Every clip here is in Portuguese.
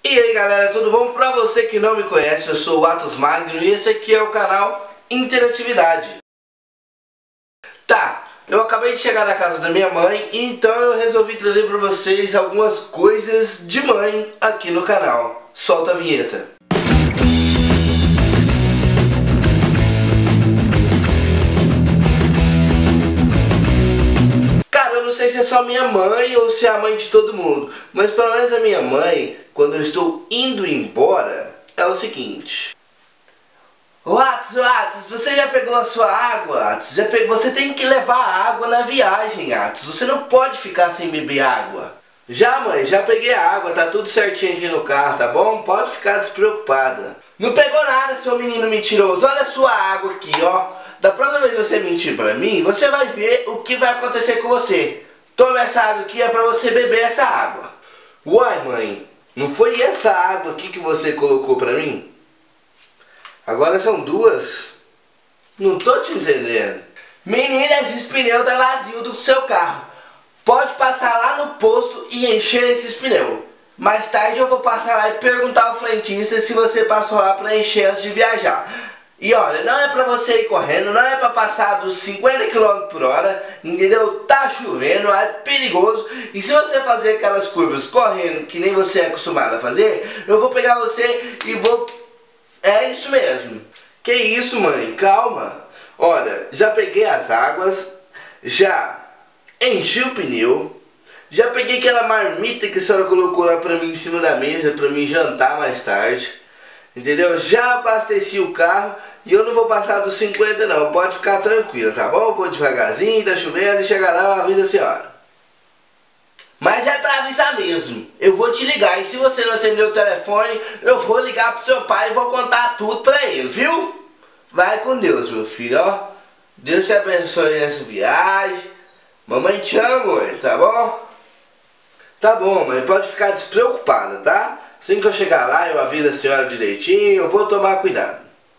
E aí galera, tudo bom? Pra você que não me conhece, eu sou o Atos Magno e esse aqui é o canal Interatividade. Tá, eu acabei de chegar na casa da minha mãe, então eu resolvi trazer pra vocês algumas coisas de mãe aqui no canal. Solta a vinheta. Cara, eu não sei se é só minha mãe ou se é a mãe de todo mundo, mas pelo menos a minha mãe, quando eu estou indo embora, é o seguinte: Atos, você já pegou a sua água, Atos? Você tem que levar água na viagem, Atos. Você não pode ficar sem beber água. Já, mãe, já peguei a água, tá tudo certinho aqui no carro, tá bom? Pode ficar despreocupada. Não pegou nada, seu menino mentiroso. Olha a sua água aqui, ó. Da próxima vez que você mentir pra mim, você vai ver o que vai acontecer com você. Toma essa água aqui, é pra você beber essa água. Uai, mãe, não foi essa água aqui que você colocou pra mim? Agora são duas? Não tô te entendendo. Menina, esses pneus tá vazio do seu carro. Pode passar lá no posto e encher esses pneus. Mais tarde eu vou passar lá e perguntar ao frentista se você passou lá pra encher antes de viajar. E olha, não é pra você ir correndo, não é pra passar dos 50 km por hora, entendeu? Tá chovendo, é perigoso. E se você fazer aquelas curvas correndo, que nem você é acostumado a fazer, eu vou pegar você e vou... É isso mesmo. Que isso, mãe? Calma. Olha, já peguei as águas, já enchi o pneu, já peguei aquela marmita que a senhora colocou lá pra mim em cima da mesa, pra mim jantar mais tarde, entendeu? Já abasteci o carro e eu não vou passar dos 50 não, pode ficar tranquilo, tá bom? Eu vou devagarzinho, tá chovendo e chegar lá eu aviso a senhora. Mas é pra avisar mesmo, eu vou te ligar e se você não atender o telefone, eu vou ligar pro seu pai e vou contar tudo pra ele, viu? Vai com Deus, meu filho, ó. Deus te abençoe nessa viagem. Mamãe te ama, mãe, tá bom? Tá bom, mãe, pode ficar despreocupada, tá? Assim que eu chegar lá, eu aviso a senhora direitinho, eu vou tomar cuidado.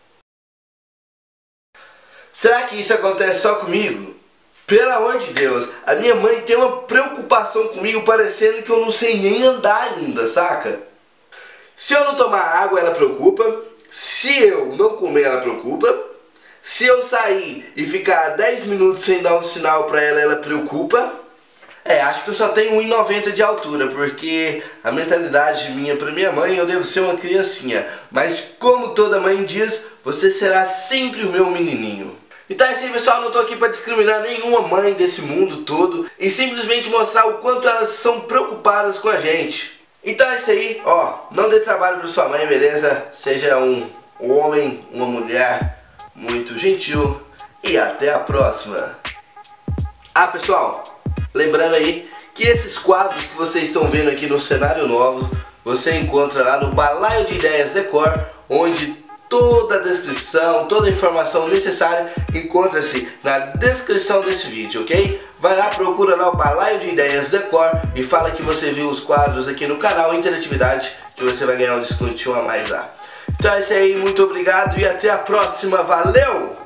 Será que isso acontece só comigo? Pelo amor de Deus, a minha mãe tem uma preocupação comigo parecendo que eu não sei nem andar ainda, saca? Se eu não tomar água, ela preocupa. Se eu não comer, ela preocupa. Se eu sair e ficar 10 minutos sem dar um sinal pra ela, ela preocupa. Acho que eu só tenho 1,90 de altura, porque a mentalidade minha pra minha mãe, eu devo ser uma criancinha. Mas como toda mãe diz, você será sempre o meu menininho. Então é assim, pessoal, não tô aqui pra discriminar nenhuma mãe desse mundo todo e simplesmente mostrar o quanto elas são preocupadas com a gente. Então é isso aí, ó, não dê trabalho pra sua mãe, beleza? Seja um homem, uma mulher muito gentil e até a próxima. Ah, pessoal, lembrando aí que esses quadros que vocês estão vendo aqui no cenário novo, você encontra lá no Balaio de Ideias Decor, onde toda a descrição, toda a informação necessária encontra-se na descrição desse vídeo, ok? Vai lá, procura lá o Balaio de Ideias Decor e fala que você viu os quadros aqui no canal Interatividade, que você vai ganhar um descontinho a mais lá. Então é isso aí, muito obrigado e até a próxima, valeu!